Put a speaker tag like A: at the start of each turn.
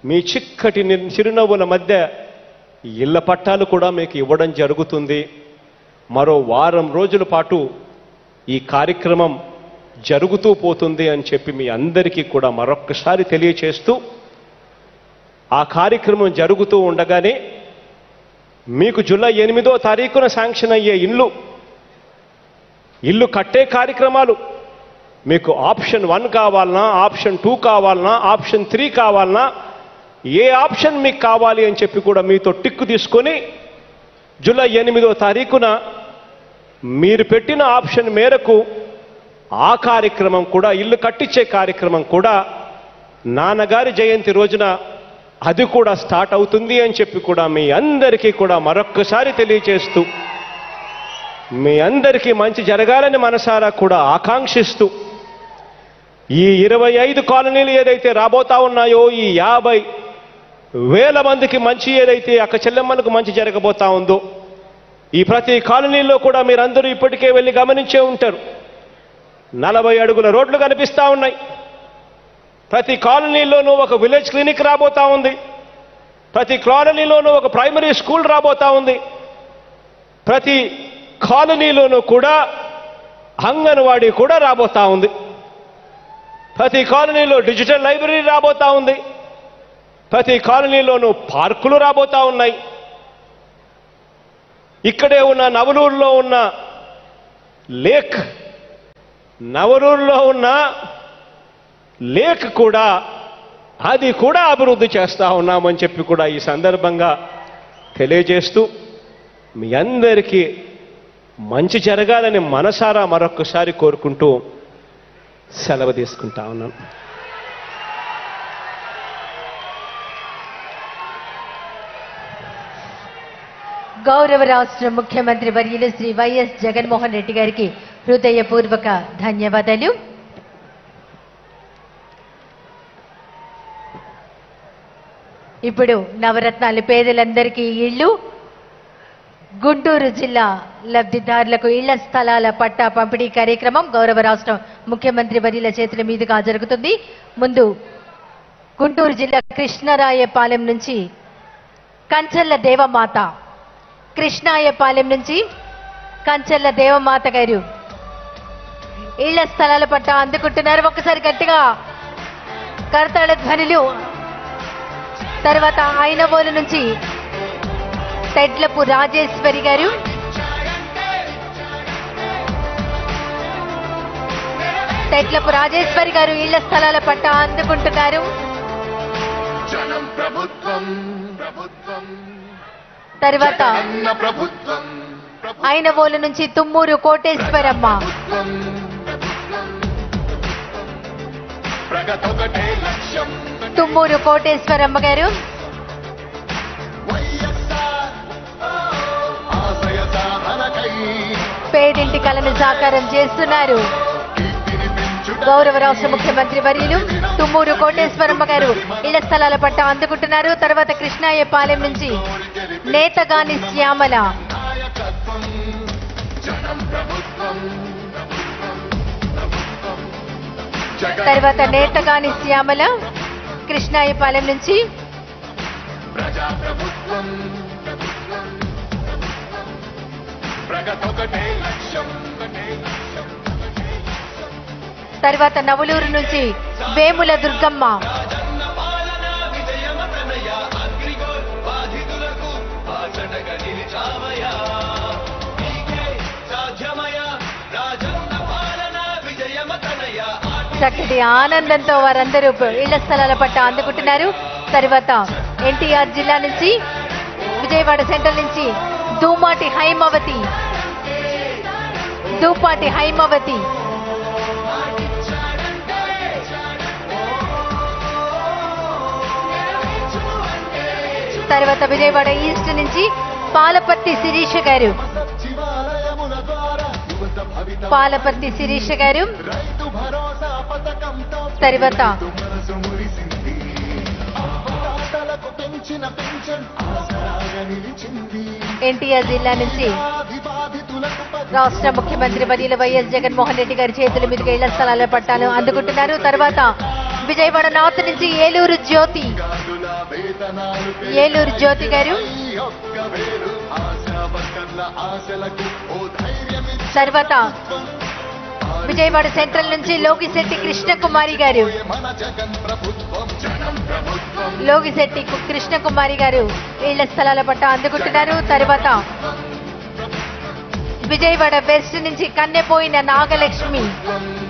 A: మీ చిక్కటి చిరునవ్వుల మధ్య ఇళ్ల పట్టాలు కూడా మీకు ఇవ్వడం జరుగుతుంది. మరో వారం రోజుల పాటు ఈ కార్యక్రమం జరుగుతూ పోతుంది అని చెప్పి మీ అందరికీ కూడా మరొక్కసారి తెలియచేస్తూ, ఆ కార్యక్రమం జరుగుతూ ఉండగానే మీకు జూలై 8వ తారీఖున శాంక్షన్ అయ్యే ఇల్లు కట్టే కార్యక్రమాలు మీకు ఆప్షన్ 1 కావాలన్నా, ఆప్షన్ 2 కావాలన్నా, ఆప్షన్ 3 కావాలన్నా, ఏ ఆప్షన్ మీకు కావాలి అని చెప్పి కూడా మీతో టిక్కు తీసుకొని జూలై 8వ తారీఖున మీరు పెట్టిన ఆప్షన్ మేరకు ఆ కార్యక్రమం కూడా, ఇల్లు కట్టించే కార్యక్రమం కూడా నాన్నగారి జయంతి రోజున అది కూడా స్టార్ట్ అవుతుంది అని చెప్పి కూడా మీ అందరికీ కూడా మరొక్కసారి తెలియజేస్తూ, మీ అందరికీ మంచి జరగాలని మనసారా కూడా ఆకాంక్షిస్తూ, ఈ 25 కాలనీలు ఏదైతే రాబోతా ఉన్నాయో, ఈ 50,000 మందికి మంచి ఏదైతే అక్క చెల్లెమ్మలకు మంచి జరగబోతా ఉందో, ఈ ప్రతి కాలనీలో కూడా మీరందరూ ఇప్పటికే వెళ్ళి గమనించే ఉంటారు. 40 అడుగుల రోడ్లు కనిపిస్తా ఉన్నాయి. ప్రతి కాలనీలోనూ ఒక విలేజ్ క్లినిక్ రాబోతా ఉంది. ప్రతి కాలనీలోనూ ఒక ప్రైమరీ స్కూల్ రాబోతా ఉంది. ప్రతి కాలనీలోనూ కూడా అంగన్వాడీ కూడా రాబోతా ఉంది. ప్రతి కాలనీలో డిజిటల్ లైబ్రరీ రాబోతా ఉంది. ప్రతి కాలనీలోనూ పార్కులు రాబోతా ఉన్నాయి. ఇక్కడే ఉన్న నవలూరులో ఉన్న లేక్ కూడా అది కూడా అభివృద్ధి చేస్తా ఉన్నామని చెప్పి కూడా ఈ సందర్భంగా తెలియజేస్తూ, మీ అందరికీ మంచి జరగాలని మనసారా మరొకసారి కోరుకుంటూ సెలవు తీసుకుంటా ఉన్నాను.
B: గౌరవ రాష్ట్ర ముఖ్యమంత్రి వర్యులు శ్రీ వైఎస్ జగన్మోహన్ రెడ్డి గారికి హృదయపూర్వక ధన్యవాదాలు. ఇప్పుడు నవరత్నాలు పేదలందరికీ ఇళ్లు, గుంటూరు జిల్లా లబ్ధిదారులకు ఇళ్ల స్థలాల పట్టా పంపిణీ కార్యక్రమం గౌరవ రాష్ట్ర ముఖ్యమంత్రి వర్యుల చేతుల మీదుగా జరుగుతుంది. ముందు గుంటూరు జిల్లా కృష్ణరాయపాలెం నుంచి కంచర్ల దేవమాత, కృష్ణాయపాలెం నుంచి కంచర్ల దేవమాత గారు ఇళ్ల స్థలాల పట్ట అందుకుంటున్నారు. ఒక్కసారి గట్టిగా కరతాళ ధ్వనులు. తర్వాత ఐనవోలు నుంచి తెడ్లపు రాజేశ్వరి గారు, ఇళ్ల స్థలాల పట్ట అందుకుంటున్నారు. తర్వాత ఐనవోలు నుంచి తుమ్మూరు కోటేశ్వరమ్మ, గారు పేదింటి కలను సాకారం చేస్తున్నారు. గౌరవ రాష్ట్ర ముఖ్యమంత్రి వర్యులు తుమ్మూరు కోటేశ్వరమ్మ గారు ఇళ్ల స్థలాల పట్ట అందుకుంటున్నారు. తర్వాత కృష్ణాయపాలెం నుంచి నేతగాని శ్యామల, కృష్ణాయపాలెం నుంచి తర్వాత నవలూరు నుంచి వేముల దుర్గమ్మ, చక్కటి ఆనందంతో వారందరూ ఇళ్ల స్థలాల పట్ట అందుకుంటున్నారు. తర్వాత ఎన్టీఆర్ జిల్లా నుంచి విజయవాడ సెంట్రల్ నుంచి దూపాటి హైమవతి, తర్వాత విజయవాడ ఈస్ట్ నుంచి పాలపర్తి శిరీష గారు, తర్వాత ఎన్టీఆర్ జిల్లా నుంచి రాష్ట్ర ముఖ్యమంత్రి వర్యులు వైఎస్ జగన్మోహన్ రెడ్డి గారి చేతుల మీదుగా ఇళ్ల స్థలాల పట్టాలు అందుకుంటున్నారు. తర్వాత విజయవాడ నార్త్ నుంచి ఏలూరు జ్యోతి గారు. తర్వాత విజయవాడ సెంట్రల్ నుంచి లోగిశెట్టి కృష్ణకుమారి గారు. ఇళ్ల స్థలాల పట్టా అందుకుంటున్నారు. తర్వాత విజయవాడ వెస్ట్ నుంచి కన్నెపోయిన నాగలక్ష్మి